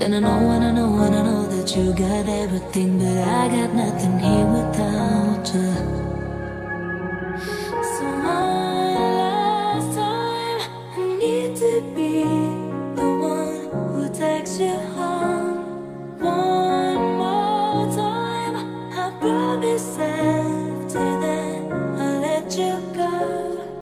And I know, and I know, and I know that you got everything, but I got nothing here without